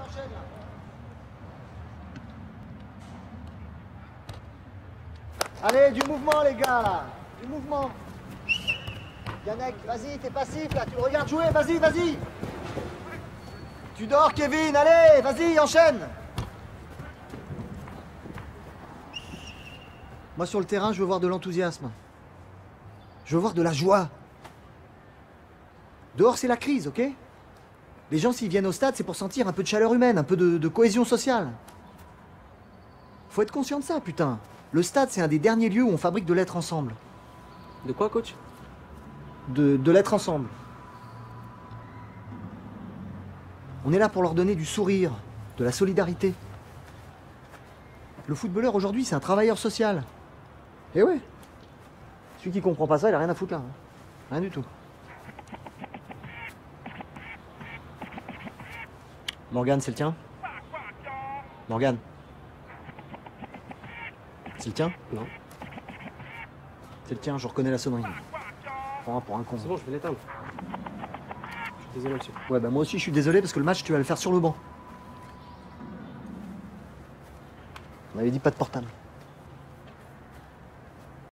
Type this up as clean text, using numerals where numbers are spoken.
enchaîne là. Allez, du mouvement les gars là. Du mouvement. Yannick, vas-y, t'es passif là, tu le regardes jouer, vas-y, vas-y. Tu dors Kevin, allez, vas-y, enchaîne. Moi sur le terrain, je veux voir de l'enthousiasme. Je veux voir de la joie. Dehors, c'est la crise, ok? Les gens, s'ils viennent au stade, c'est pour sentir un peu de chaleur humaine, un peu de cohésion sociale. Faut être conscient de ça, putain. Le stade, c'est un des derniers lieux où on fabrique de l'être ensemble. De quoi, coach? De l'être ensemble. On est là pour leur donner du sourire, de la solidarité. Le footballeur, aujourd'hui, c'est un travailleur social. Eh ouais. Celui qui comprend pas ça, il a rien à foutre là. Hein. Rien du tout. Morgane, c'est le tien? Morgane. C'est le tien? Non. C'est le tien, je reconnais la sonnerie. Prends-moi pour un con. C'est bon, je vais l'éteindre. Je suis désolé, monsieur. Ouais, bah moi aussi je suis désolé parce que le match, tu vas le faire sur le banc. On avait dit pas de portable.